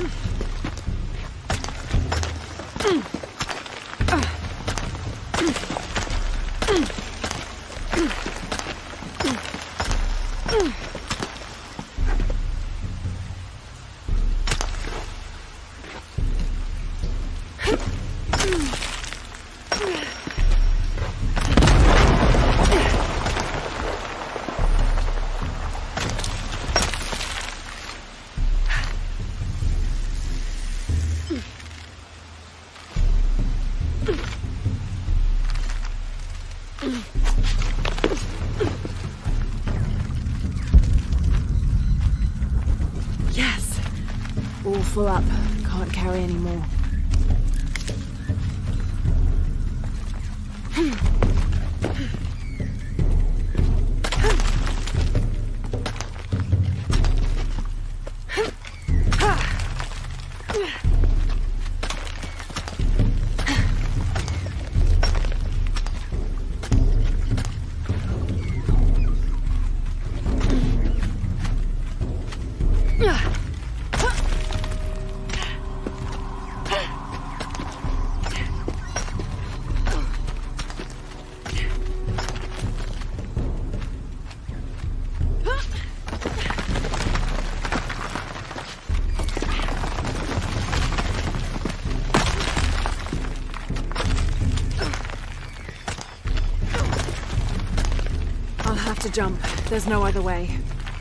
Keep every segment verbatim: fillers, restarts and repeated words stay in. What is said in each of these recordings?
Yes! All full up. Can't carry any more. I'll have to jump. There's no other way.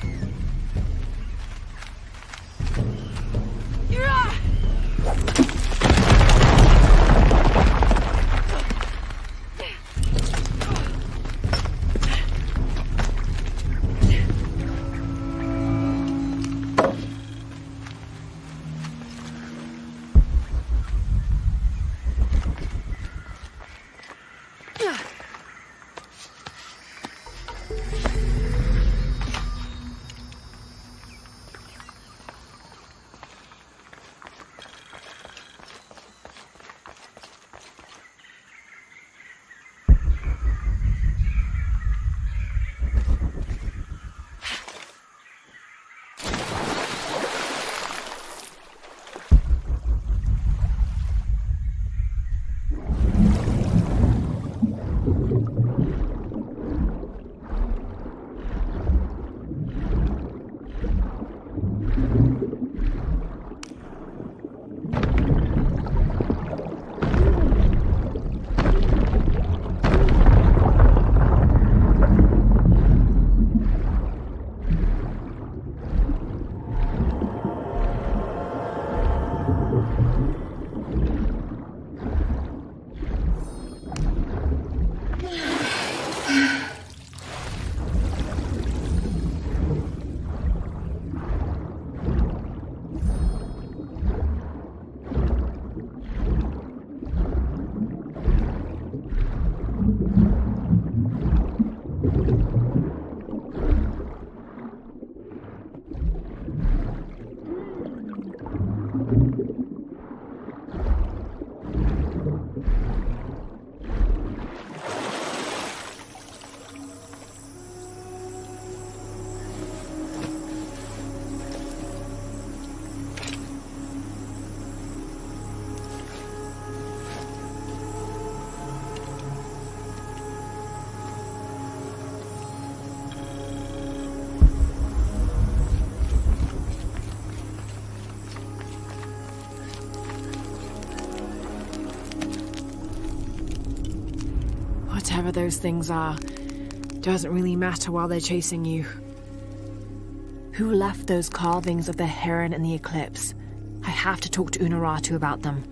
Whatever those things are, doesn't really matter while they're chasing you. Who left those carvings of the heron and the eclipse? I have to talk to Unuratu about them.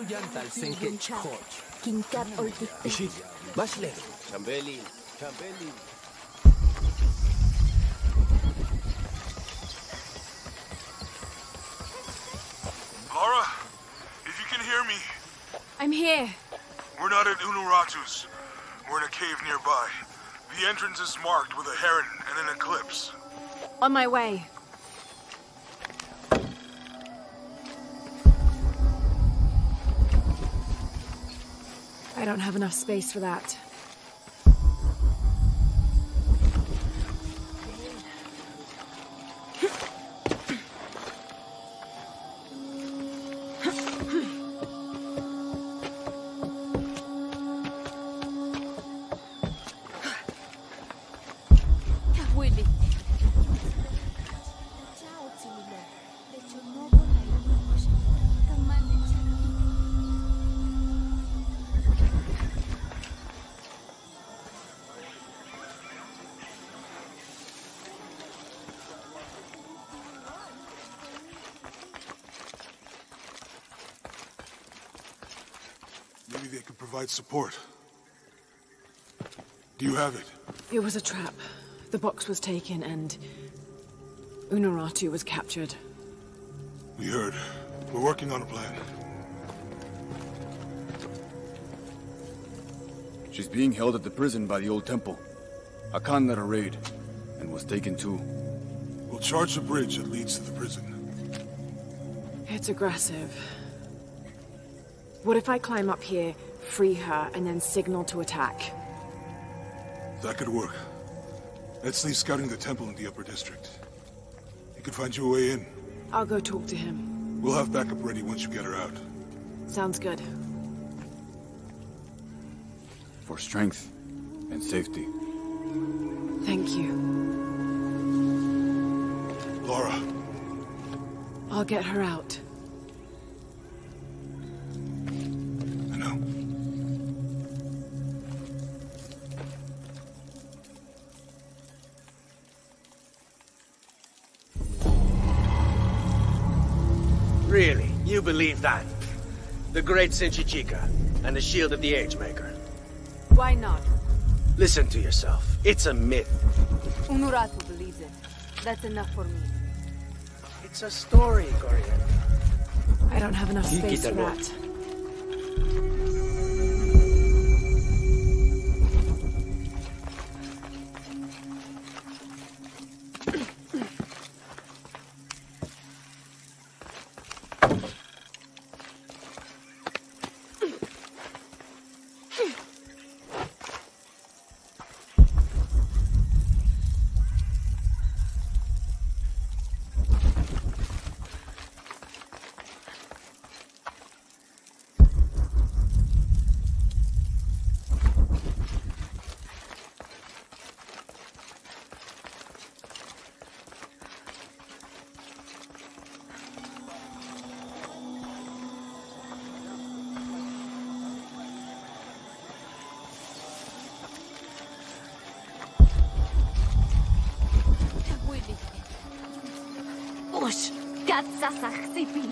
yantal senke chkoch. Kinkat ulti. Ishit, basle. Chambeli, chambeli. Laura, if you can hear me, I'm here. we're not at Unuratu's. We're in a cave nearby. The entrance is marked with a heron and an eclipse. On my way. I don't have enough space for that. Maybe they could provide support. Do you have it? It was a trap. The box was taken and Unuratu was captured. We heard. We're working on a plan. She's being held at the prison by the old temple. Akan led a raid, and was taken too. We'll charge the bridge that leads to the prison. It's aggressive. What if I climb up here, free her, and then signal to attack? That could work. Etzli's scouting the temple in the upper district. He could find you a way in. I'll go talk to him. We'll have backup ready once you get her out. Sounds good. For strength and safety. Thank you. Laura. I'll get her out. I know. Really? You believe that? The great Sinchichika and the shield of the Age Maker. Why not? Listen to yourself. It's a myth. Unuratu believes it. That's enough for me. It's a story, Gorian. I don't have enough space for Quítalo. that. Ush, katsasach sipi.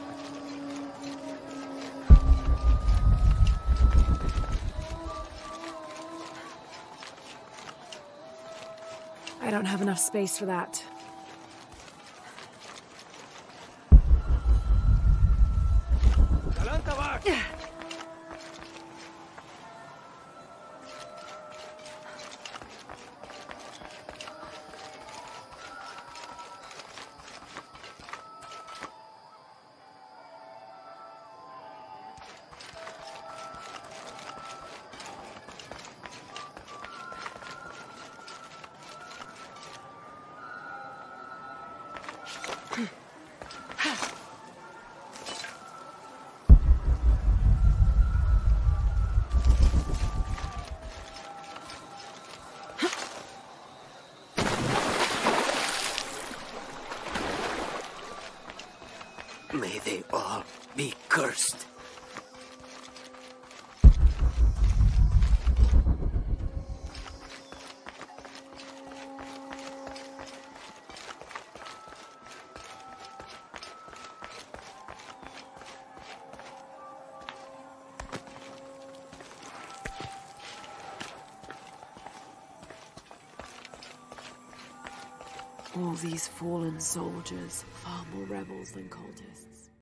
I don't have enough space for that. May they all be cursed. All these fallen soldiers, far more rebels than cultists.